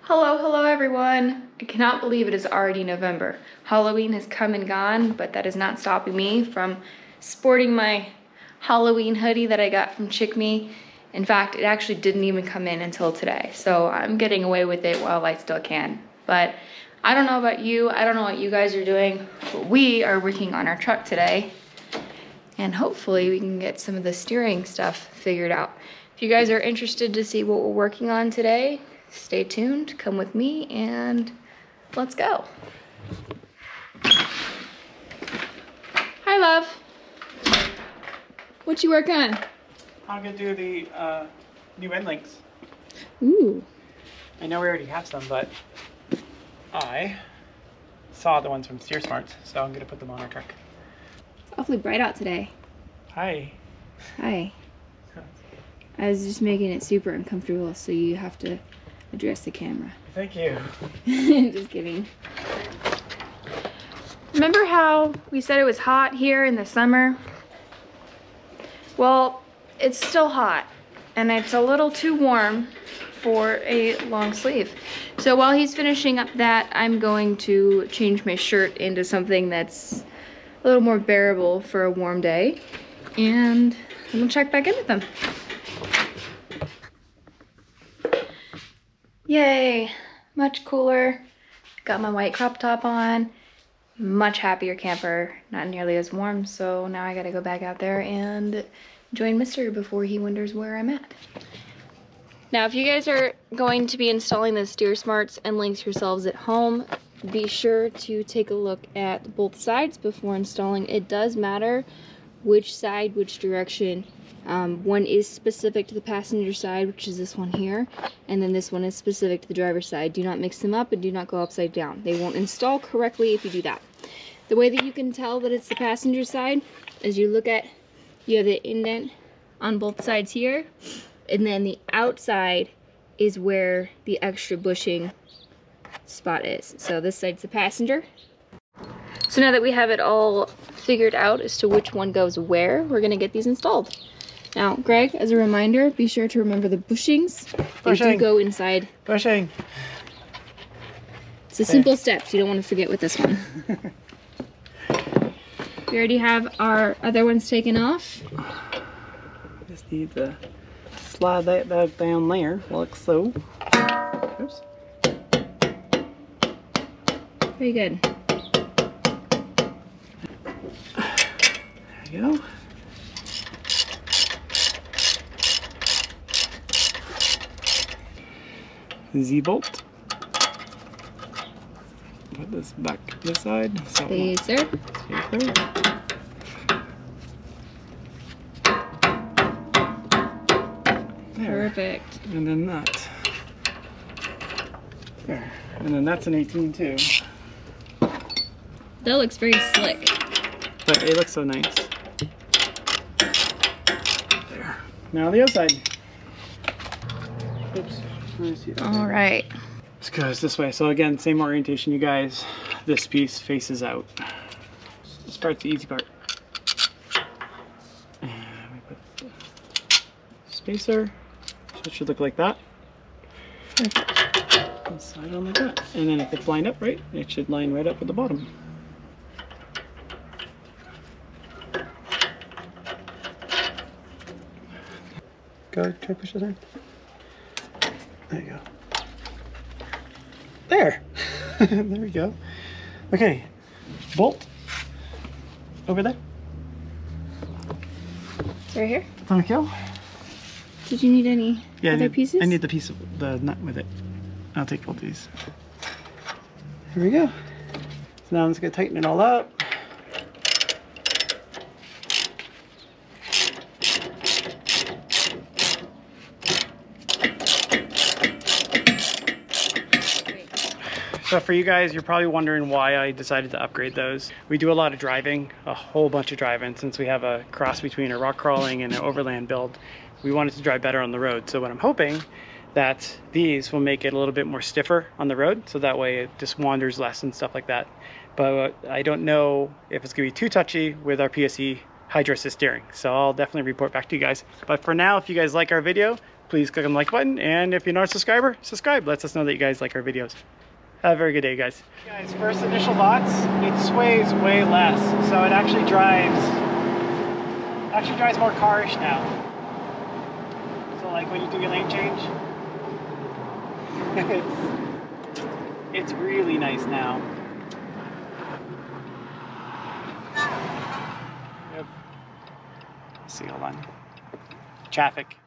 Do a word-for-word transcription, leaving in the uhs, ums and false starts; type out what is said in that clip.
Hello, hello everyone. I cannot believe it is already November. Halloween has come and gone, but that is not stopping me from sporting my Halloween hoodie that I got from Chick Me. In fact, it actually didn't even come in until today, so I'm getting away with it while I still can. But I don't know about you, I don't know what you guys are doing, but we are working on our truck today, and hopefully we can get some of the steering stuff figured out. If you guys are interested to see what we're working on today, stay tuned, come with me, and let's go. Hi, love. What you working on? I'm gonna do the uh, new endlinks. Ooh. I know we already have some, but I saw the ones from Steersmarts, so I'm gonna put them on our truck. It's awfully bright out today. Hi. Hi. I was just making it super uncomfortable, so you have to address the camera. Thank you. Just kidding. Remember how we said it was hot here in the summer? Well, it's still hot, and it's a little too warm for a long sleeve. So while he's finishing up that, I'm going to change my shirt into something that's a little more bearable for a warm day, and then we'll check back in with them. Yay, much cooler. Got my white crop top on. Much happier camper, not nearly as warm, so now I gotta go back out there and join Mister before he wonders where I'm at. Now, if you guys are going to be installing the Steersmarts endlinks yourselves at home, be sure to take a look at both sides before installing. It does matter which side, which direction. Um, one is specific to the passenger side, which is this one here, and then this one is specific to the driver's side. Do not mix them up and do not go upside down. They won't install correctly if you do that. The way that you can tell that it's the passenger side is you look at, you have the indent on both sides here, and then the outside is where the extra bushing spot is. So this side's the passenger. So now that we have it all figured out as to which one goes where, we're gonna get these installed. Now, Greg, as a reminder, be sure to remember the bushings. Bushing. They do go inside. Bushing. It's a simple step, so you don't want to forget with this one. We already have our other ones taken off. Just need to slide that back down there, like so. Oops. Very good. There you go. Z-bolt. Put this back this side. So Please, sir. Yes, sir. There. Perfect. And then that. There. And then that's an eighteen too. That looks very slick. But it looks so nice. There. Now the other side. Oops. All right. This goes this way. So again, same orientation, you guys. This piece faces out. This part's the easy part. And we put the spacer. So it should look like that. And slide on like that. And then if it's lined up right, it should line right up with the bottom. Go, try to push it in. There you go. There! There we go. Okay, bolt over there. Right here. Thank you. Did you need any yeah, other I need, pieces? I need the piece of the nut with it. I'll take both these. Here we go. So now I'm just gonna tighten it all up. So for you guys, you're probably wondering why I decided to upgrade those. We do a lot of driving, a whole bunch of driving, since we have a cross between a rock crawling and an overland build. We wanted to drive better on the road. So what I'm hoping that these will make it a little bit more stiffer on the road, so that way it just wanders less and stuff like that. But I don't know if it's gonna be too touchy with our P S E hydro assist steering. So I'll definitely report back to you guys. But for now, if you guys like our video, please click on the like button. And if you're not a subscriber, subscribe. Lets us know that you guys like our videos. Have a very good day, guys. Guys, first initial thoughts, it sways way less. So it actually drives, actually drives more car-ish now. So like when you do your lane change, it's, it's really nice now. Yep. Let's see, hold on. Traffic.